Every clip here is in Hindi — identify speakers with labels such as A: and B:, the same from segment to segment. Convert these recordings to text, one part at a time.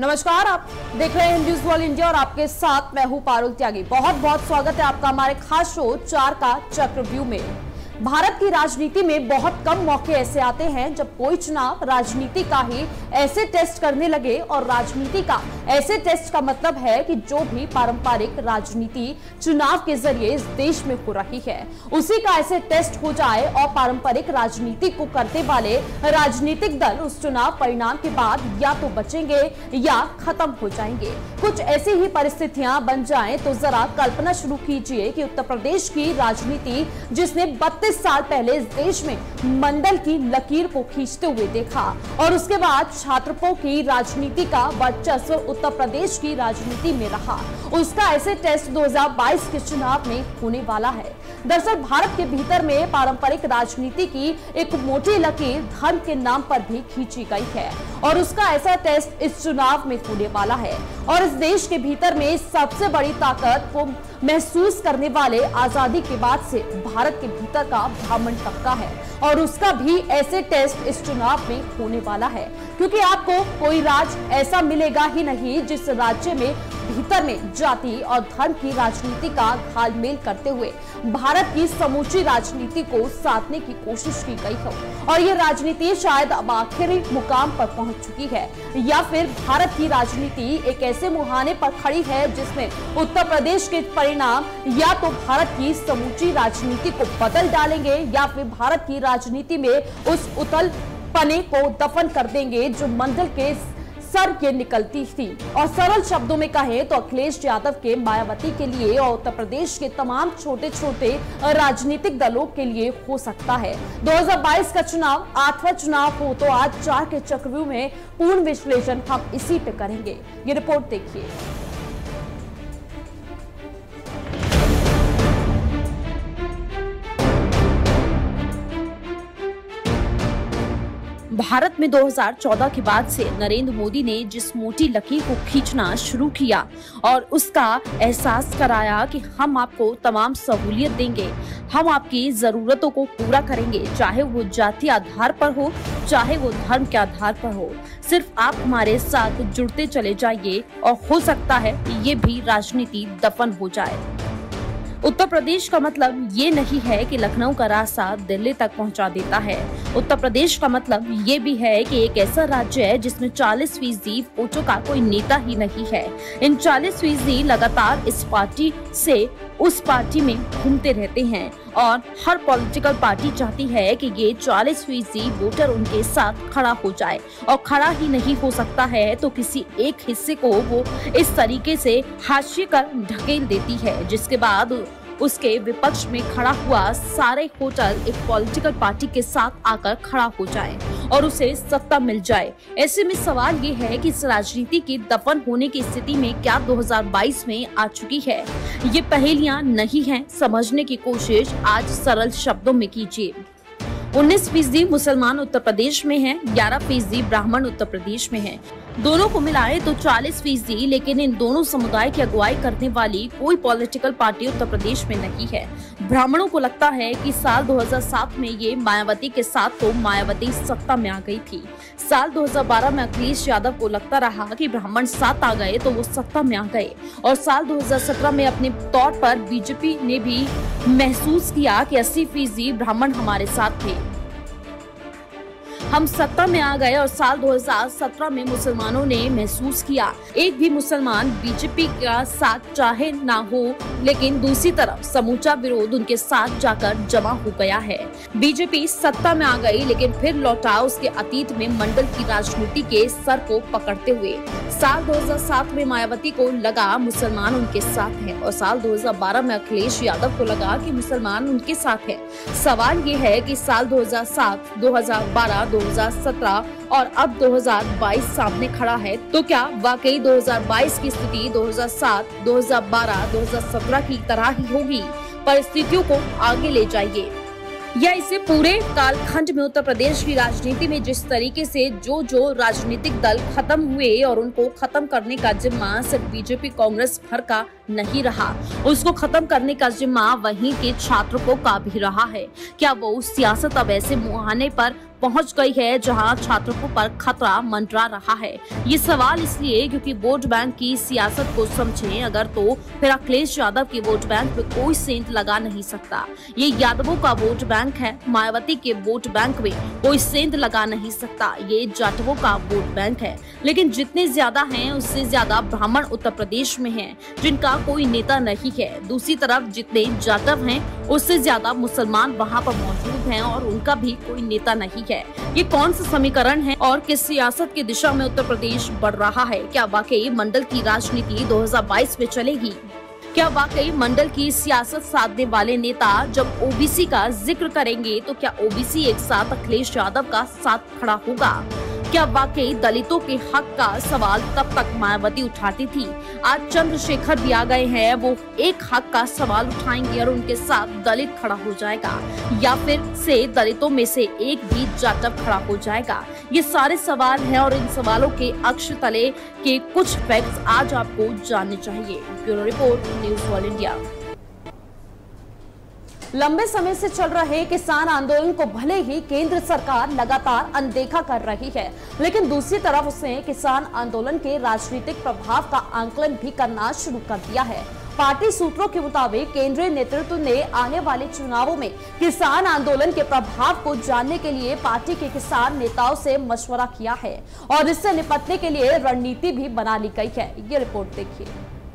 A: नमस्कार, आप देख रहे हैं न्यूज वर्ल्ड इंडिया और आपके साथ मैं हूं पारुल त्यागी। बहुत बहुत स्वागत है आपका हमारे खास शो 4 का चक्रव्यूह में। भारत की राजनीति में बहुत कम मौके ऐसे आते हैं जब कोई चुनाव राजनीति का ही ऐसे टेस्ट करने लगे, और राजनीति का ऐसे टेस्ट का मतलब है कि जो भी पारंपरिक राजनीति चुनाव के जरिए इस देश में हो रही है उसी का ऐसे टेस्ट हो जाए और पारंपरिक राजनीति को करने वाले राजनीतिक दल उस चुनाव परिणाम के बाद या तो बचेंगे या खत्म हो जाएंगे। कुछ ऐसी ही परिस्थितियां बन जाएं तो जरा कल्पना शुरू कीजिए कि उत्तर प्रदेश की राजनीति, जिसने 32 साल पहले इस देश में मंडल की लकीर को खींचते हुए देखा, और उसके बाद छात्रों की राजनीति का वर्चस्व उत्तर प्रदेश की राजनीति में रहा, उसका ऐसे टेस्ट 2022 के चुनाव में होने वाला है। दरअसल भारत के भीतर में पारंपरिक राजनीति की एक मोटी लकीर धर्म के नाम पर भी खींची गई है, और उसका ऐसा टेस्ट इस चुनाव में होने वाला है। और इस देश के भीतर में सबसे बड़ी ताकत को महसूस करने वाले आजादी के बाद से भारत के भीतर का ब्राह्मण तबका है, और उसका भी ऐसे टेस्ट इस चुनाव में होने वाला है, क्योंकि आपको कोई राज्य ऐसा मिलेगा ही नहीं जिस राज्य में भीतर में जाति और धर्म की राजनीति का घालमेल करते हुए भारत की समूची राजनीति को साधने की कोशिश की गई हो, और ये राजनीति शायद अब आखिरी मुकाम पर पहुंच चुकी है, या फिर भारत की राजनीति एक ऐसे मुहाने पर खड़ी है जिसमें उत्तर प्रदेश के परिणाम या तो भारत की समूची राजनीति को बदल डालेंगे या फिर भारत की राजनीति में उस उथल पने को दफन कर देंगे जो मंडल के सर के निकलती थी। और सरल शब्दों में कहें तो अखिलेश यादव के मायावती के लिए और उत्तर प्रदेश के तमाम छोटे छोटे राजनीतिक दलों के लिए हो सकता है 2022 का चुनाव 8वां चुनाव हो। तो आज 4 के चक्रव्यूह में पूर्ण विश्लेषण हम इसी पे करेंगे। ये रिपोर्ट देखिए। भारत में 2014 के बाद से नरेंद्र मोदी ने जिस मोटी लकीर को खींचना शुरू किया और उसका एहसास कराया कि हम आपको तमाम सहूलियत देंगे, हम आपकी जरूरतों को पूरा करेंगे, चाहे वो जाति आधार पर हो, चाहे वो धर्म के आधार पर हो, सिर्फ आप हमारे साथ जुड़ते चले जाइए और हो सकता है ये भी राजनीति दफन हो जाए। उत्तर प्रदेश का मतलब ये नहीं है कि लखनऊ का रास्ता दिल्ली तक पहुंचा देता है। उत्तर प्रदेश का मतलब ये भी है कि एक ऐसा राज्य है जिसमें 40% वोटों का कोई नेता ही नहीं है। इन 40% लगातार इस पार्टी से उस पार्टी में घूमते रहते हैं, और हर पॉलिटिकल पार्टी चाहती है कि ये 40% वोटर उनके साथ खड़ा हो जाए, और खड़ा ही नहीं हो सकता है तो किसी एक हिस्से को वो इस तरीके से हाशिए कर ढकेल देती है, जिसके बाद उसके विपक्ष में खड़ा हुआ सारे होटल एक पॉलिटिकल पार्टी के साथ आकर खड़ा हो जाए और उसे सत्ता मिल जाए। ऐसे में सवाल ये है कि इस राजनीति के दफन होने की स्थिति में क्या 2022 में आ चुकी है? ये पहेलियां नहीं हैं, समझने की कोशिश आज सरल शब्दों में कीजिए। 19% मुसलमान उत्तर प्रदेश में हैं, 11% ब्राह्मण उत्तर प्रदेश में हैं। दोनों को मिलाए तो 40%, लेकिन इन दोनों समुदाय की अगुवाई करने वाली कोई पॉलिटिकल पार्टी उत्तर प्रदेश में नहीं है। ब्राह्मणों को लगता है कि साल 2007 में ये मायावती के साथ तो मायावती सत्ता में आ गई थी। साल 2012 में अखिलेश यादव को लगता रहा कि ब्राह्मण साथ आ गए तो वो सत्ता में आ गए, और साल 2017 में अपने तौर पर बीजेपी ने भी महसूस किया कि 80% ब्राह्मण हमारे साथ थे, हम सत्ता में आ गए। और साल 2017 में मुसलमानों ने महसूस किया एक भी मुसलमान बीजेपी का साथ चाहे ना हो, लेकिन दूसरी तरफ समूचा विरोध उनके साथ जाकर जमा हो गया है। बीजेपी सत्ता में आ गई, लेकिन फिर लौटा उसके अतीत में मंडल की राजनीति के सर को पकड़ते हुए। साल 2007 में मायावती को लगा मुसलमान उनके साथ है, और साल 2012 में अखिलेश यादव को लगा कि मुसलमान उनके साथ है। सवाल ये है कि साल 2007, 2012, 2017 और अब 2022 सामने खड़ा है, तो क्या वाकई 2022 की स्थिति 2007, 2012, 2017 की तरह ही होगी? परिस्थितियों को आगे ले जाइए, या इसे पूरे कालखंड में उत्तर प्रदेश की राजनीति में जिस तरीके से जो राजनीतिक दल खत्म हुए और उनको खत्म करने का जिम्मा सिर्फ बीजेपी कांग्रेस भर का नहीं रहा। उसको खत्म करने का जिम्मा वहीं के छात्रों का भी रहा है। क्या वो सियासत अब ऐसे मुहाने पर पहुंच गई है जहां छात्रों पर खतरा मंडरा रहा है? ये सवाल इसलिए क्योंकि वोट बैंक की सियासत को समझें अगर तो फिर अखिलेश यादव के वोट बैंक पे कोई सेंध लगा नहीं सकता। ये यादवों का वोट बैंक है, मायावती के वोट बैंक में कोई सेंध लगा नहीं सकता। ये जाटवों का वोट बैंक है, लेकिन जितने ज्यादा हैं उससे ज्यादा ब्राह्मण उत्तर प्रदेश में हैं जिनका कोई नेता नहीं है। दूसरी तरफ जितने जाटव हैं उससे ज्यादा मुसलमान वहाँ पर मौजूद हैं और उनका भी कोई नेता नहीं है। ये कौन सा समीकरण है और किस सियासत की दिशा में उत्तर प्रदेश बढ़ रहा है? क्या वाकई मंडल की राजनीति 2022 में चलेगी? क्या वाकई मंडल की सियासत साधने वाले नेता जब ओबीसी का जिक्र करेंगे तो क्या ओबीसी एक साथ अखिलेश यादव का साथ खड़ा होगा? क्या वाकई दलितों के हक का सवाल तब तक मायावती उठाती थी, आज चंद्रशेखर भी आ गए हैं, वो एक हक का सवाल उठाएंगे और उनके साथ दलित खड़ा हो जाएगा, या फिर से दलितों में से एक भी जाटव खड़ा हो जाएगा? ये सारे सवाल हैं और इन सवालों के अक्ष तले के कुछ फैक्ट्स आज आपको जानने चाहिए। Bureau report, news all India. लंबे समय से चल रहे किसान आंदोलन को भले ही केंद्र सरकार लगातार अनदेखा कर रही है, लेकिन दूसरी तरफ उसने किसान आंदोलन के राजनीतिक प्रभाव का आंकलन भी करना शुरू कर दिया है। पार्टी सूत्रों के मुताबिक केंद्रीय नेतृत्व ने आने वाले चुनावों में किसान आंदोलन के प्रभाव को जानने के लिए पार्टी के किसान नेताओं से मशवरा किया है और इससे निपटने के लिए रणनीति भी बना ली गई है। ये रिपोर्ट देखिए।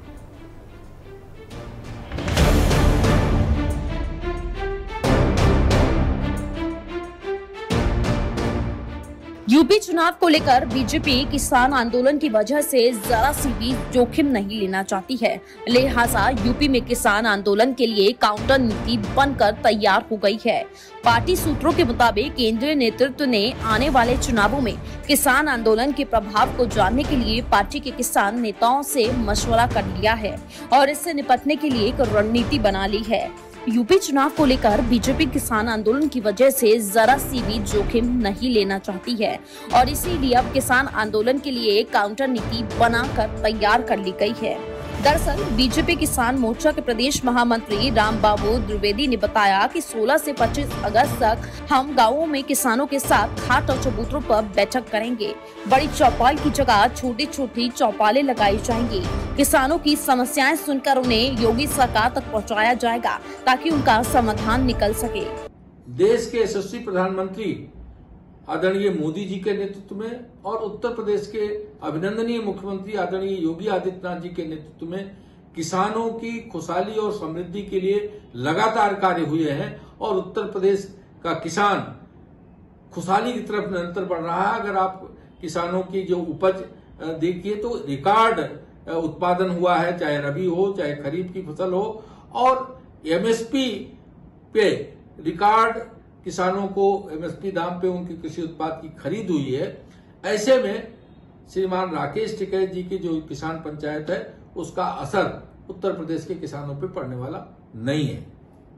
A: यूपी चुनाव को लेकर बीजेपी किसान आंदोलन की वजह से जरा सी भी जोखिम नहीं लेना चाहती है, लिहाजा यूपी में किसान आंदोलन के लिए काउंटर नीति बनकर तैयार हो गई है। पार्टी सूत्रों के मुताबिक केंद्रीय नेतृत्व ने आने वाले चुनावों में किसान आंदोलन के प्रभाव को जानने के लिए पार्टी के किसान नेताओं से मशवरा कर लिया है और इससे निपटने के लिए एक रणनीति बना ली है। यूपी चुनाव को लेकर बीजेपी किसान आंदोलन की वजह से जरा सी भी जोखिम नहीं लेना चाहती है और इसीलिए अब किसान आंदोलन के लिए काउंटर नीति बनाकर तैयार कर ली गई है। दरअसल बीजेपी किसान मोर्चा के प्रदेश महामंत्री रामबाबू द्विवेदी ने बताया कि 16 से 25 अगस्त तक हम गांवों में किसानों के साथ घाट और चबूतरों पर बैठक करेंगे। बड़ी चौपाल की जगह छोटी छोटी चौपालें लगाई जाएंगी। किसानों की समस्याएं सुनकर उन्हें योगी सरकार तक पहुंचाया जाएगा ताकि उनका समाधान निकल सके।
B: देश के यशस्वी प्रधानमंत्री आदरणीय मोदी जी के नेतृत्व में और उत्तर प्रदेश के अभिनंदनीय मुख्यमंत्री आदरणीय योगी आदित्यनाथ जी के नेतृत्व में किसानों की खुशहाली और समृद्धि के लिए लगातार कार्य हुए हैं और उत्तर प्रदेश का किसान खुशहाली की तरफ निरंतर बढ़ रहा है। अगर आप किसानों की जो उपज देखिए तो रिकॉर्ड उत्पादन हुआ है, चाहे रबी हो चाहे खरीफ की फसल हो, और एमएसपी पे रिकॉर्ड किसानों को एमएसपी दाम पे उनके कृषि उत्पाद की खरीद हुई है। ऐसे में श्रीमान राकेश टिकैत जी की जो किसान पंचायत है उसका असर उत्तर प्रदेश के किसानों पे पड़ने वाला नहीं है।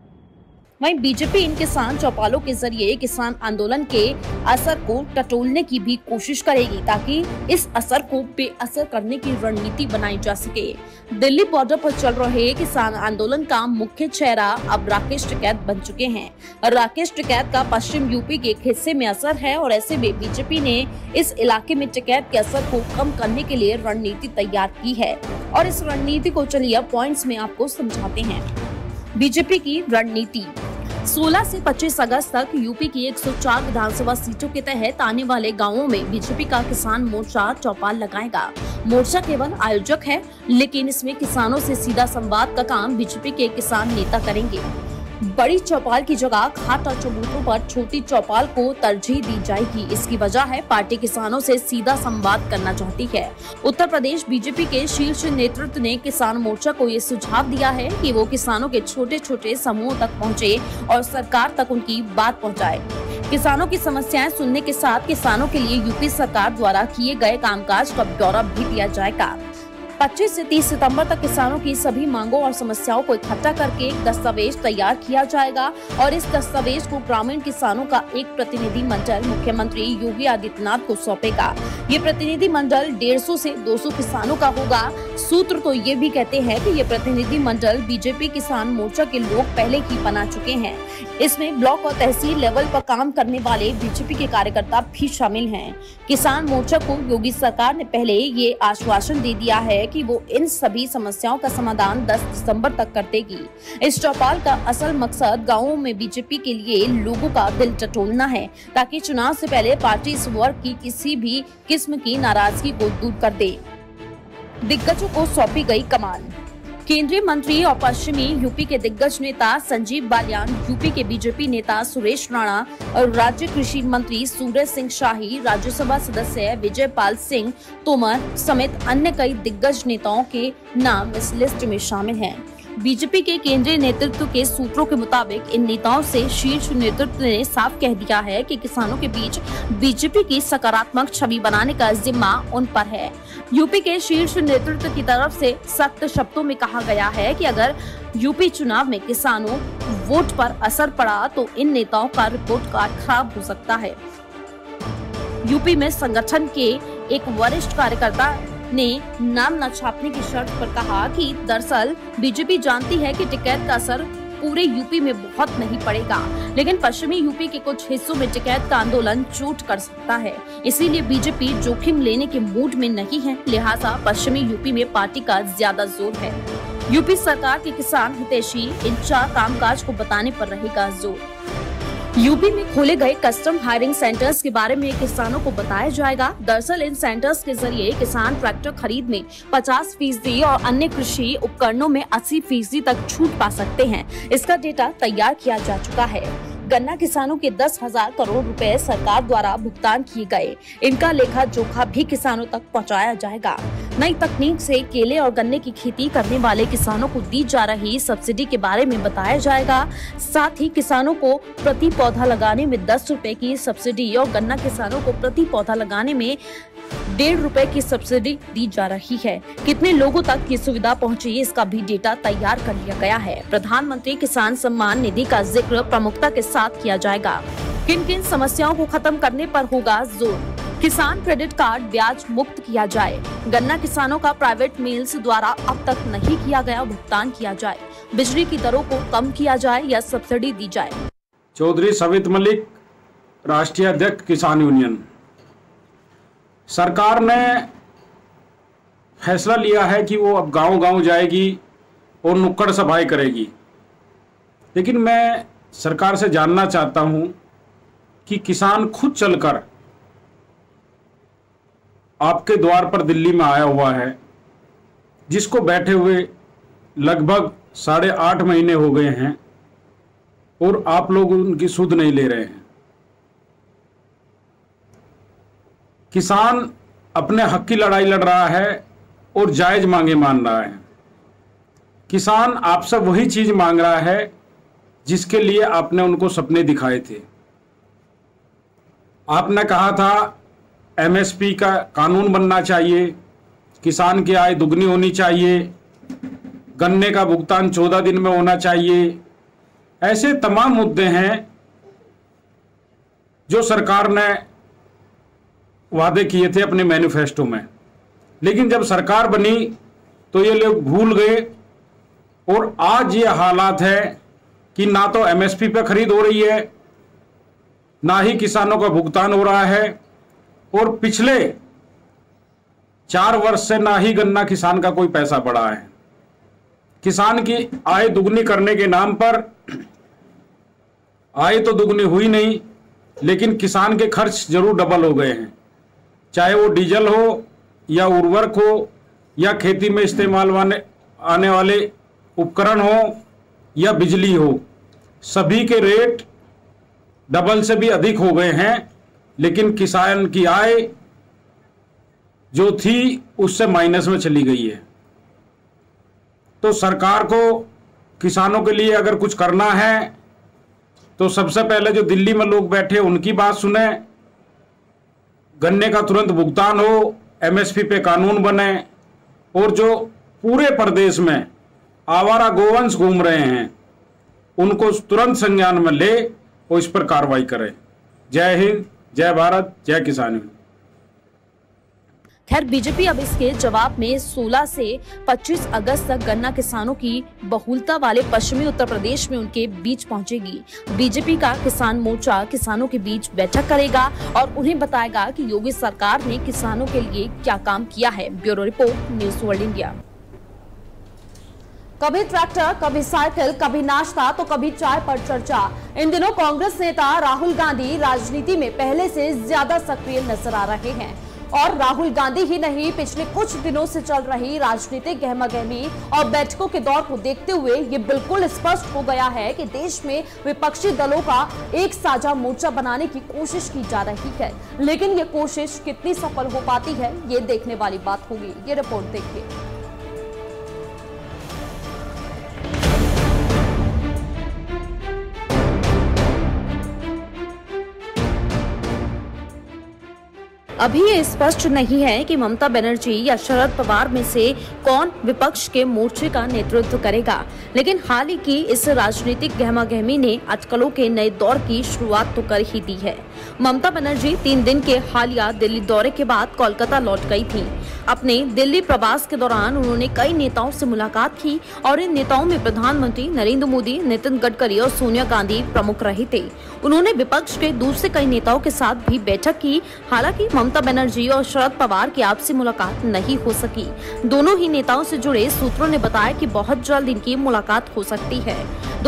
A: वहीं बीजेपी इन किसान चौपालों के जरिए किसान आंदोलन के असर को टटोलने की भी कोशिश करेगी ताकि इस असर को बेअसर करने की रणनीति बनाई जा सके। दिल्ली बॉर्डर पर चल रहे किसान आंदोलन का मुख्य चेहरा अब राकेश टिकैत बन चुके हैं। राकेश टिकैत का पश्चिम यूपी के एक हिस्से में असर है और ऐसे में बीजेपी ने इस इलाके में टिकैत के असर को कम करने के लिए रणनीति तैयार की है और इस रणनीति को चलिए पॉइंट्स में आपको समझाते हैं। बीजेपी की रणनीति 16 से 25 अगस्त तक यूपी की 104 विधानसभा सीटों के तहत आने वाले गांवों में बीजेपी का किसान मोर्चा चौपाल लगाएगा। मोर्चा केवल आयोजक है, लेकिन इसमें किसानों से सीधा संवाद का काम बीजेपी के किसान नेता करेंगे। बड़ी चौपाल की जगह घाट और चबूतरों पर छोटी चौपाल को तरजीह दी जाएगी। इसकी वजह है पार्टी किसानों से सीधा संवाद करना चाहती है। उत्तर प्रदेश बीजेपी के शीर्ष नेतृत्व ने किसान मोर्चा को ये सुझाव दिया है कि वो किसानों के छोटे छोटे समूह तक पहुंचे और सरकार तक उनकी बात पहुंचाए। किसानों की समस्याएं सुनने के साथ किसानों के लिए यूपी सरकार द्वारा किए गए कामकाज का ब्यौरा भी दिया जाएगा। 25 से 30 सितंबर तक किसानों की सभी मांगों और समस्याओं को इकट्ठा करके एक दस्तावेज तैयार किया जाएगा और इस दस्तावेज को ग्रामीण किसानों का एक प्रतिनिधि मंडल मुख्यमंत्री योगी आदित्यनाथ को सौंपेगा। ये प्रतिनिधि मंडल 150 से 200 किसानों का होगा। सूत्र तो ये भी कहते हैं कि ये प्रतिनिधि मंडल बीजेपी किसान मोर्चा के लोग पहले ही बना चुके हैं। इसमें ब्लॉक और तहसील लेवल पर काम करने वाले बीजेपी के कार्यकर्ता भी शामिल हैं। किसान मोर्चा को योगी सरकार ने पहले ये आश्वासन दे दिया है कि वो इन सभी समस्याओं का समाधान 10 दिसंबर तक कर देगी। इस चौपाल का असल मकसद गांवों में बीजेपी के लिए लोगों का दिल टटोलना है, ताकि चुनाव से पहले पार्टी इस वर्ग की किसी भी किस्म की नाराजगी को दूर कर दे। दिग्गजों को सौंपी गई कमान। केंद्रीय मंत्री और पश्चिमी यूपी के दिग्गज नेता संजीव बालियान, यूपी के बीजेपी नेता सुरेश राणा और राज्य कृषि मंत्री सूरज सिंह शाही, राज्यसभा सदस्य विजय पाल सिंह तोमर समेत अन्य कई दिग्गज नेताओं के नाम इस लिस्ट में शामिल हैं। बीजेपी के केंद्रीय नेतृत्व के सूत्रों के मुताबिक इन नेताओं से शीर्ष नेतृत्व ने साफ कह दिया है कि किसानों के बीच बीजेपी की सकारात्मक छवि बनाने का जिम्मा उन पर है। यूपी के शीर्ष नेतृत्व की तरफ से सख्त शब्दों में कहा गया है कि अगर यूपी चुनाव में किसानों वोट पर असर पड़ा तो इन नेताओं का रिपोर्ट कार्ड खराब हो सकता है। यूपी में संगठन के एक वरिष्ठ कार्यकर्ता ने नाम न छापने की शर्त पर कहा कि दरअसल बीजेपी जानती है कि टिकैत का असर पूरे यूपी में बहुत नहीं पड़ेगा, लेकिन पश्चिमी यूपी के कुछ हिस्सों में टिकैत का आंदोलन चोट कर सकता है। इसीलिए बीजेपी जोखिम लेने के मूड में नहीं है, लिहाजा पश्चिमी यूपी में पार्टी का ज्यादा जोर है। यूपी सरकार के किसान हितैषी इन 4 कामकाज को बताने पर रहेगा जोर। यूपी में खोले गए कस्टम हायरिंग सेंटर्स के बारे में किसानों को बताया जाएगा। दरअसल इन सेंटर्स के जरिए किसान ट्रैक्टर खरीद में 50% और अन्य कृषि उपकरणों में 80% तक छूट पा सकते हैं। इसका डेटा तैयार किया जा चुका है। गन्ना किसानों के 10,000 करोड़ रुपए सरकार द्वारा भुगतान किए गए, इनका लेखा जोखा भी किसानों तक पहुंचाया जाएगा। नई तकनीक से केले और गन्ने की खेती करने वाले किसानों को दी जा रही सब्सिडी के बारे में बताया जाएगा। साथ ही किसानों को प्रति पौधा लगाने में 10 रुपए की सब्सिडी और गन्ना किसानों को प्रति पौधा लगाने में 1.5 रुपए की सब्सिडी दी जा रही है। कितने लोगों तक ये सुविधा पहुंची, इसका भी डेटा तैयार कर लिया गया है। प्रधानमंत्री किसान सम्मान निधि का जिक्र प्रमुखता के साथ किया जाएगा। किन किन समस्याओं को खत्म करने पर होगा जोर। किसान क्रेडिट कार्ड ब्याज मुक्त किया जाए। गन्ना किसानों का प्राइवेट मिल्स द्वारा अब तक नहीं किया गया भुगतान किया जाए। बिजली की दरों को कम किया जाए या सब्सिडी दी जाए।
C: चौधरी सवित मलिक, राष्ट्रीय अध्यक्ष किसान यूनियन। सरकार ने फैसला लिया है कि वो अब गांव-गांव जाएगी और नुक्कड़ सभाएं करेगी, लेकिन मैं सरकार से जानना चाहता हूं कि किसान खुद चलकर आपके द्वार पर दिल्ली में आया हुआ है, जिसको बैठे हुए लगभग 8.5 महीने हो गए हैं और आप लोग उनकी सुध नहीं ले रहे हैं। किसान अपने हक की लड़ाई लड़ रहा है और जायज मांगे मान रहा है। किसान आपसे वही चीज मांग रहा है जिसके लिए आपने उनको सपने दिखाए थे। आपने कहा था एमएसपी का कानून बनना चाहिए, किसान की आय दुगनी होनी चाहिए, गन्ने का भुगतान 14 दिन में होना चाहिए। ऐसे तमाम मुद्दे हैं जो सरकार ने वादे किए थे अपने मैनिफेस्टो में, लेकिन जब सरकार बनी तो ये लोग भूल गए और आज ये हालात है कि ना तो एमएसपी पे खरीद हो रही है, ना ही किसानों का भुगतान हो रहा है और पिछले 4 वर्ष से ना ही गन्ना किसान का कोई पैसा बढ़ा है। किसान की आय दुगनी करने के नाम पर आय तो दुगनी हुई नहीं, लेकिन किसान के खर्च जरूर डबल हो गए हैं, चाहे वो डीजल हो या उर्वरक हो या खेती में इस्तेमाल आने वाले उपकरण हो या बिजली हो, सभी के रेट डबल से भी अधिक हो गए हैं, लेकिन किसान की आय जो थी उससे माइनस में चली गई है। तो सरकार को किसानों के लिए अगर कुछ करना है तो सबसे पहले जो दिल्ली में लोग बैठे उनकी बात सुने, गन्ने का तुरंत भुगतान हो, एमएसपी पे कानून बने और जो पूरे प्रदेश में आवारा गोवंश घूम रहे हैं उनको तुरंत संज्ञान में ले और इस पर कार्रवाई करें। जय हिंद, जय भारत, जय किसान।
A: खैर, बीजेपी अब इसके जवाब में 16 से 25 अगस्त तक गन्ना किसानों की बहुलता वाले पश्चिमी उत्तर प्रदेश में उनके बीच पहुंचेगी। बीजेपी का किसान मोर्चा किसानों के बीच बैठक करेगा और उन्हें बताएगा कि योगी सरकार ने किसानों के लिए क्या काम किया है। Bureau report, news world India. कभी ट्रैक्टर, कभी साइकिल, कभी नाश्ता तो कभी चाय पर चर्चा। इन दिनों कांग्रेस नेता राहुल गांधी राजनीति में पहले से ज्यादा सक्रिय नजर आ रहे हैं और राहुल गांधी ही नहीं, पिछले कुछ दिनों से चल रही राजनीतिक गहमागहमी और बैठकों के दौर को देखते हुए ये बिल्कुल स्पष्ट हो गया है कि देश में विपक्षी दलों का एक साझा मोर्चा बनाने की कोशिश की जा रही है, लेकिन ये कोशिश कितनी सफल हो पाती है ये देखने वाली बात होगी। ये रिपोर्ट देखिए। अभी ये स्पष्ट नहीं है कि ममता बनर्जी या शरद पवार में से कौन विपक्ष के मोर्चे का नेतृत्व करेगा, लेकिन हाल ही की इस राजनीतिक गहमागहमी ने अटकलों के नए दौर की शुरुआत तो कर ही दी है। ममता बनर्जी 3 दिन के हालिया दिल्ली दौरे के बाद कोलकाता लौट गई थी। अपने दिल्ली प्रवास के दौरान उन्होंने कई नेताओं से मुलाकात की और इन नेताओं में प्रधानमंत्री नरेंद्र मोदी, नितिन गडकरी और सोनिया गांधी प्रमुख रहे थे। उन्होंने विपक्ष के दूसरे कई नेताओं के साथ भी बैठक की। हालांकि ममता बनर्जी और शरद पवार की आपसी मुलाकात नहीं हो सकी। दोनों ही नेताओं से जुड़े सूत्रों ने बताया कि बहुत जल्द इनकी मुलाकात हो सकती है।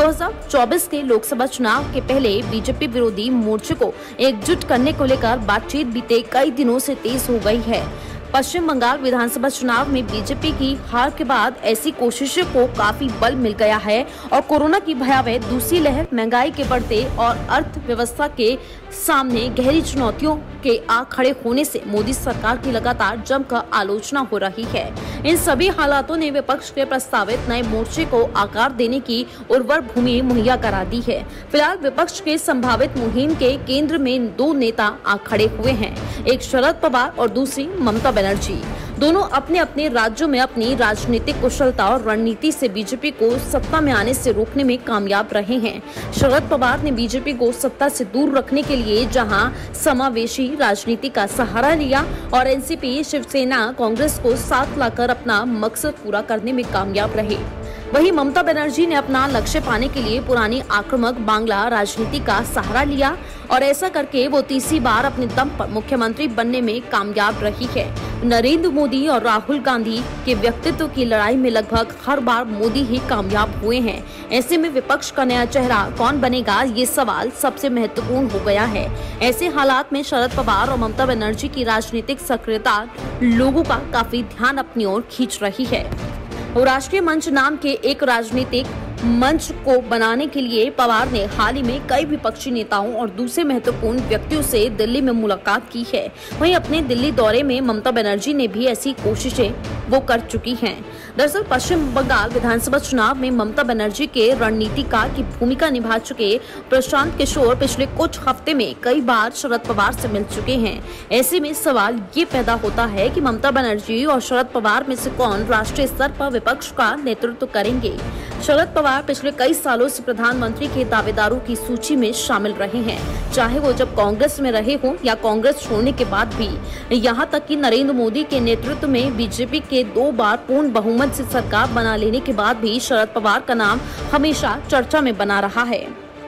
A: 2024 के लोकसभा चुनाव के पहले बीजेपी विरोधी मोर्चे को एकजुट करने को लेकर बातचीत बीते कई दिनों से तेज हो गई है। पश्चिम बंगाल विधानसभा चुनाव में बीजेपी की हार के बाद ऐसी कोशिशों को काफी बल मिल गया है और कोरोना की भयावह दूसरी लहर, महंगाई के बढ़ते और अर्थव्यवस्था के सामने गहरी चुनौतियों के आ खड़े होने से मोदी सरकार की लगातार जमकर आलोचना हो रही है। इन सभी हालातों ने विपक्ष के प्रस्तावित नए मोर्चे को आकार देने की उर्वर भूमि मुहैया करा दी है। फिलहाल विपक्ष के संभावित मुहिम के केंद्र में 2 नेता आ खड़े हुए हैं, एक शरद पवार और दूसरी ममता बनर्जी। दोनों अपने अपने राज्यों में अपनी राजनीतिक कुशलता और रणनीति से बीजेपी को सत्ता में आने से रोकने में कामयाब रहे हैं। शरद पवार ने बीजेपी को सत्ता से दूर रखने के लिए जहां समावेशी राजनीति का सहारा लिया और एनसीपी, शिवसेना, कांग्रेस को साथ लाकर अपना मकसद पूरा करने में कामयाब रहे, वहीं ममता बनर्जी ने अपना लक्ष्य पाने के लिए पुरानी आक्रामक बांग्ला राजनीति का सहारा लिया और ऐसा करके वो तीसरी बार अपने दम पर मुख्यमंत्री बनने में कामयाब रही है। नरेंद्र मोदी और राहुल गांधी के व्यक्तित्व की लड़ाई में लगभग हर बार मोदी ही कामयाब हुए हैं। ऐसे में विपक्ष का नया चेहरा कौन बनेगा, ये सवाल सबसे महत्वपूर्ण हो गया है। ऐसे हालात में शरद पवार और ममता बनर्जी की राजनीतिक सक्रियता लोगों का काफी ध्यान अपनी ओर खींच रही है। राष्ट्रीय मंच नाम के एक राजनीतिक मंच को बनाने के लिए पवार ने हाल ही में कई विपक्षी नेताओं और दूसरे महत्वपूर्ण व्यक्तियों से दिल्ली में मुलाकात की है। वहीं अपने दिल्ली दौरे में ममता बनर्जी ने भी ऐसी कोशिशें वो कर चुकी हैं। दरअसल पश्चिम बंगाल विधानसभा चुनाव में ममता बनर्जी के रणनीतिकार की भूमिका निभा चुके प्रशांत किशोर पिछले कुछ हफ्ते में कई बार शरद पवार से मिल चुके हैं। ऐसे में सवाल ये पैदा होता है कि ममता बनर्जी और शरद पवार में से कौन राष्ट्रीय स्तर पर विपक्ष का नेतृत्व करेंगे। शरद पवार पिछले कई सालों से प्रधानमंत्री के दावेदारों की सूची में शामिल रहे हैं, चाहे वो जब कांग्रेस में रहे हों या कांग्रेस छोड़ने के बाद भी। यहाँ तक कि नरेंद्र मोदी के नेतृत्व में बीजेपी के 2 बार पूर्ण बहुमत से सरकार बना लेने के बाद भी शरद पवार का नाम हमेशा चर्चा में बना रहा है।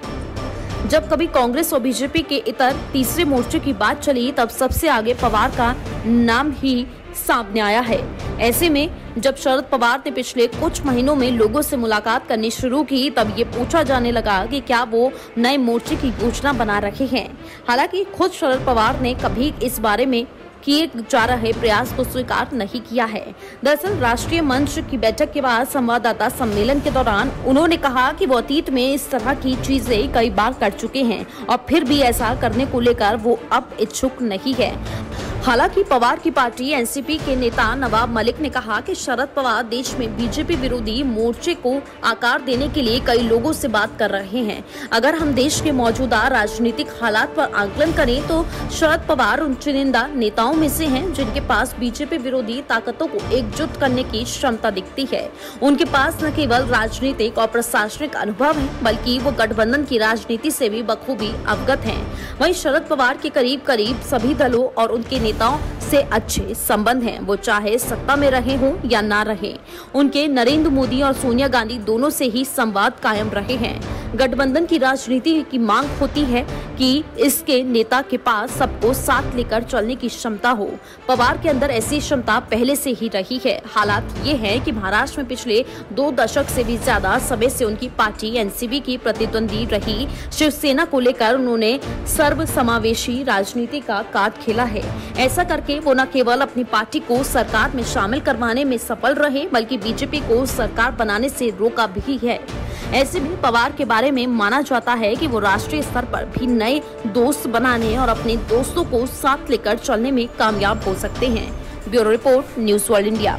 A: जब कभी कांग्रेस और बीजेपी के इतर तीसरे मोर्चे की बात चली तब सबसे आगे पवार का नाम ही सामने आया है। ऐसे में जब शरद पवार ने पिछले कुछ महीनों में लोगों से मुलाकात करनी शुरू की तब ये पूछा जाने लगा कि क्या वो नए मोर्चे की योजना बना रहे हैं। हालांकि खुद शरद पवार ने कभी इस बारे में किए जा रहे प्रयास को स्वीकार नहीं किया है। दरअसल राष्ट्रीय मंच की बैठक के बाद संवाददाता सम्मेलन के दौरान उन्होंने कहा कि वो अतीत में इस तरह की चीजें कई बार कर चुके हैं और फिर भी ऐसा करने को लेकर वो अब इच्छुक नहीं है। हालांकि पवार की पार्टी एनसीपी के नेता नवाब मलिक ने कहा कि शरद पवार देश में बीजेपी विरोधी मोर्चे को आकार देने के लिए कई लोगों से बात कर रहे हैं। अगर हम देश के मौजूदा राजनीतिक हालात पर आकलन करें तो शरद पवार उन चुनिंदा नेताओं में से हैं जिनके पास बीजेपी विरोधी ताकतों को एकजुट करने की क्षमता दिखती है। उनके पास न केवल राजनीतिक और प्रशासनिक अनुभव है बल्कि वो गठबंधन की राजनीति से भी बखूबी अवगत हैं। वहीं शरद पवार के करीब सभी दलों और उनके नेताओं से अच्छे संबंध हैं, वो चाहे सत्ता में रहे हों या ना रहे। उनके नरेंद्र मोदी और सोनिया गांधी दोनों से ही संवाद कायम रहे हैं। गठबंधन की राजनीति की मांग होती है कि इसके नेता के पास सबको साथ लेकर चलने की क्षमता हो। पवार के अंदर ऐसी क्षमता पहले से ही रही है। हालात ये है कि महाराष्ट्र में पिछले 2 दशक से भी ज्यादा समय से उनकी पार्टी एनसीपी की प्रतिद्वंदी रही शिवसेना को लेकर उन्होंने सर्वसमावेशी राजनीति का कार्ड खेला है। ऐसा करके वो न केवल अपनी पार्टी को सरकार में शामिल करवाने में सफल रहे बल्कि बीजेपी को सरकार बनाने से रोका भी है। ऐसे में पवार के बारे में माना जाता है कि वो राष्ट्रीय स्तर पर भी नए दोस्त बनाने और अपने दोस्तों को साथ लेकर चलने में कामयाब हो सकते हैं। Bureau report, news world India.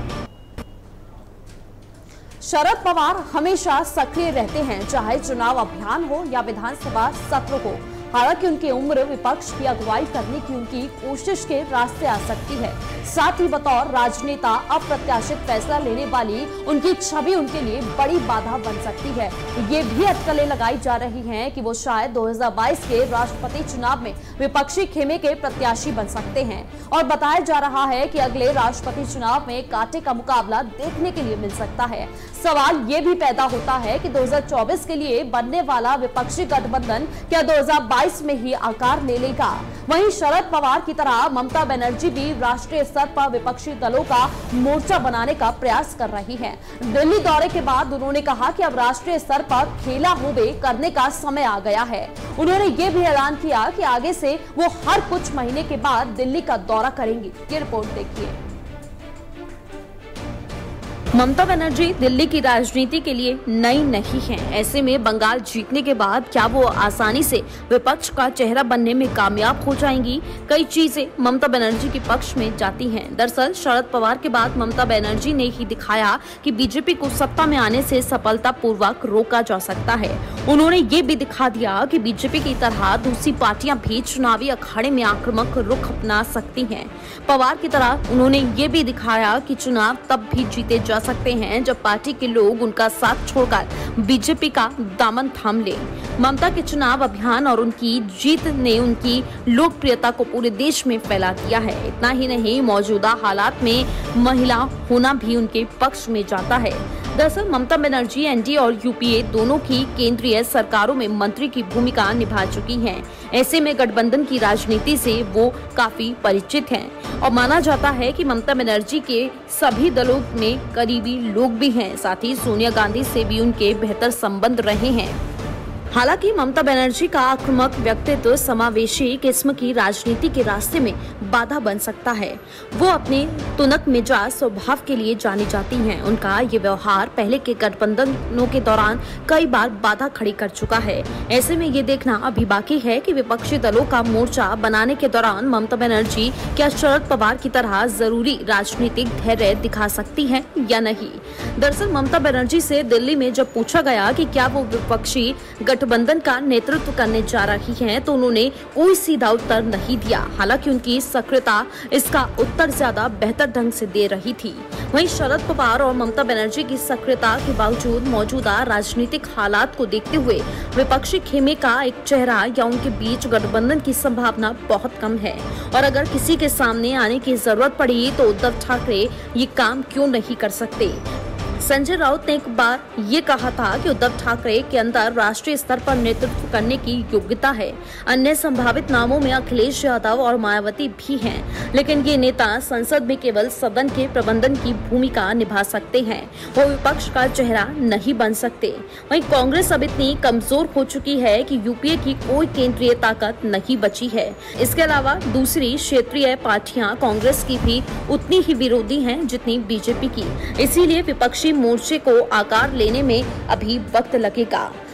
A: Sharad Pawar हमेशा सक्रिय रहते हैं, चाहे चुनाव अभियान हो या विधानसभा सत्र हो। हालांकि उनकी उम्र विपक्ष की अगुवाई करने की उनकी कोशिश के रास्ते आ सकती है। साथ ही बतौर राजनेता अप्रत्याशित फैसला लेने वाली उनकी छवि उनके लिए बड़ी बाधा बन सकती है। ये भी अटकलें लगाई जा रही हैं कि वो शायद 2022 के राष्ट्रपति चुनाव में विपक्षी खेमे के प्रत्याशी बन सकते हैं और बताया जा रहा है कि अगले राष्ट्रपति चुनाव में कांटे का मुकाबला देखने के लिए मिल सकता है। सवाल ये भी पैदा होता है कि 2024 के लिए बनने वाला विपक्षी गठबंधन क्या 2022 में ही आकार ले लेगा। वहीं शरद पवार की तरह ममता बनर्जी भी राष्ट्रीय स्तर पर विपक्षी दलों का मोर्चा बनाने का प्रयास कर रही हैं। दिल्ली दौरे के बाद उन्होंने कहा कि अब राष्ट्रीय स्तर पर खेला होबे करने का समय आ गया है। उन्होंने ये भी ऐलान किया कि आगे से वो हर कुछ महीने के बाद दिल्ली का दौरा करेंगी। ये रिपोर्ट देखिए। ममता बनर्जी दिल्ली की राजनीति के लिए नई नहीं हैं। ऐसे में बंगाल जीतने के बाद क्या वो आसानी से विपक्ष का चेहरा बनने में कामयाब हो जाएंगी? कई चीजें ममता बनर्जी के पक्ष में जाती हैं। दरअसल शरद पवार के बाद ममता बनर्जी ने ही दिखाया कि बीजेपी को सत्ता में आने से सफलतापूर्वक रोका जा सकता है। उन्होंने ये भी दिखा दिया कि बीजेपी की तरह दूसरी पार्टियां भी चुनावी अखाड़े में आक्रामक रुख अपना सकती हैं। पवार की तरह उन्होंने ये भी दिखाया कि चुनाव तब भी जीते जा सकते हैं जब पार्टी के लोग उनका साथ छोड़कर बीजेपी का दामन थाम ले। ममता के चुनाव अभियान और उनकी जीत ने उनकी लोकप्रियता को पूरे देश में फैला दिया है। इतना ही नहीं, मौजूदा हालात में महिला होना भी उनके पक्ष में जाता है। दरअसल ममता बनर्जी एनडीए और यूपीए दोनों की केंद्रीय सरकारों में मंत्री की भूमिका निभा चुकी हैं। ऐसे में गठबंधन की राजनीति से वो काफी परिचित हैं और माना जाता है कि ममता बनर्जी के सभी दलों में करीबी लोग भी हैं। साथ ही सोनिया गांधी से भी उनके बेहतर संबंध रहे हैं। हालांकि ममता बनर्जी का आक्रामक व्यक्तित्व समावेशी किस्म की राजनीति के रास्ते में बाधा बन सकता है। वो अपने तुनक मिजाज स्वभाव के लिए जानी जाती हैं। उनका ये व्यवहार पहले के गठबंधनों के दौरान कई बार बाधा खड़ी कर चुका है। ऐसे में ये देखना अभी बाकी है कि विपक्षी दलों का मोर्चा बनाने के दौरान ममता बनर्जी क्या शरद पवार की तरह जरूरी राजनीतिक धैर्य दिखा सकती है या नहीं। दरअसल ममता बनर्जी से दिल्ली में जब पूछा गया कि क्या वो विपक्षी गठबंधन का नेतृत्व करने जा रही हैं, तो उन्होंने कोई सीधा उत्तर नहीं दिया। हालांकि उनकी सक्रियता इसका उत्तर ज्यादा बेहतर ढंग से दे रही थी। वहीं शरद पवार और ममता बनर्जी की सक्रियता के बावजूद मौजूदा राजनीतिक हालात को देखते हुए विपक्षी खेमे का एक चेहरा या उनके बीच गठबंधन की संभावना बहुत कम है। और अगर किसी के सामने आने की जरूरत पड़ी तो उद्धव ठाकरे ये काम क्यों नहीं कर सकते। संजय राउत ने एक बार ये कहा था कि उद्धव ठाकरे के अंदर राष्ट्रीय स्तर पर नेतृत्व करने की योग्यता है। अन्य संभावित नामों में अखिलेश यादव और मायावती भी हैं, लेकिन ये नेता संसद में केवल सदन के प्रबंधन की भूमिका निभा सकते हैं। वो विपक्ष का चेहरा नहीं बन सकते। वहीं कांग्रेस अब इतनी कमजोर हो चुकी है कि यूपीए की कोई केंद्रीय ताकत नहीं बची है। इसके अलावा दूसरी क्षेत्रीय पार्टियां कांग्रेस की भी उतनी ही विरोधी हैं जितनी बीजेपी की। इसीलिए विपक्षी मोर्चे को आकार लेने में अभी वक्त लगेगा।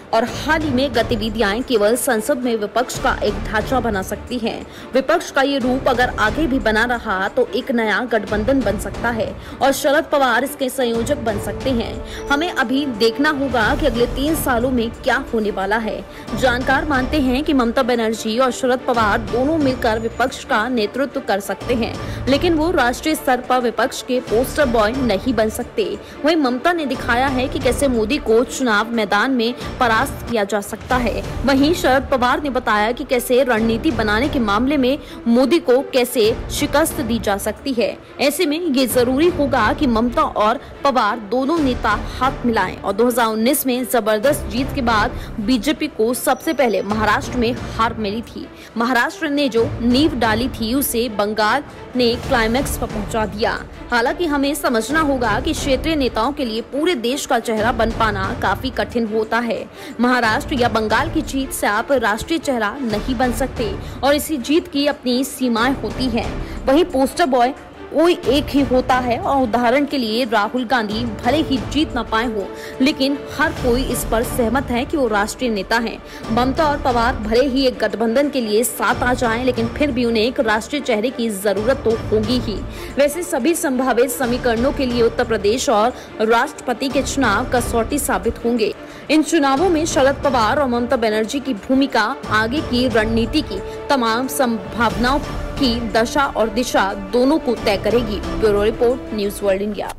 A: और हाल ही में गतिविधियां केवल संसद में विपक्ष का एक ढांचा बना सकती हैं। विपक्ष का ये रूप अगर आगे भी बना रहा तो एक नया गठबंधन बन सकता है और शरद पवार इसके संयोजक बन सकते हैं। हमें अभी देखना होगा कि अगले 3 सालों में क्या होने वाला है। जानकार मानते हैं कि ममता बनर्जी और शरद पवार दोनों मिलकर विपक्ष का नेतृत्व कर सकते हैं, लेकिन वो राष्ट्रीय स्तर पर विपक्ष के पोस्टर बॉय नहीं बन सकते। वहीं ममता ने दिखाया है कि कैसे मोदी को चुनाव मैदान में परास्त किया जा सकता है। वहीं शरद पवार ने बताया कि कैसे रणनीति बनाने के मामले में मोदी को कैसे शिकस्त दी जा सकती है। ऐसे में ये जरूरी होगा कि ममता और पवार दोनों नेता हाथ मिलाएं और 2019 में जबरदस्त जीत के बाद बीजेपी को सबसे पहले महाराष्ट्र में हार मिली थी। महाराष्ट्र ने जो नींव डाली थी उसे बंगाल ने क्लाइमैक्स पर पहुंचा दिया। हालांकि हमें समझना होगा कि क्षेत्रीय नेताओं के लिए पूरे देश का चेहरा बन पाना काफी कठिन होता है। महाराष्ट्र या बंगाल की जीत से आप राष्ट्रीय चेहरा नहीं बन सकते और इसी जीत की अपनी सीमाएं होती हैं। वहीं पोस्टर बॉय कोई एक ही होता है और उदाहरण के लिए राहुल गांधी भले ही जीत न पाए हो, लेकिन हर कोई इस पर सहमत है कि वो राष्ट्रीय नेता हैं। ममता और पवार भले ही एक गठबंधन के लिए साथ आ जाएं, लेकिन फिर भी उन्हें एक राष्ट्रीय चेहरे की जरूरत तो होगी ही। वैसे सभी संभावित समीकरणों के लिए उत्तर प्रदेश और राष्ट्रपति के चुनाव कसौटी साबित होंगे। इन चुनावों में शरद पवार और ममता बनर्जी की भूमिका आगे की रणनीति की तमाम संभावनाओं की दशा और दिशा दोनों को तय करेगी। Bureau report, news world India.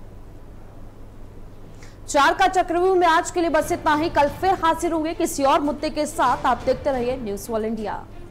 A: 4 का चक्रव्यूह में आज के लिए बस इतना ही। कल फिर हाजिर होंगे किसी और मुद्दे के साथ। आप देखते रहिए न्यूज़ वर्ल्ड इंडिया।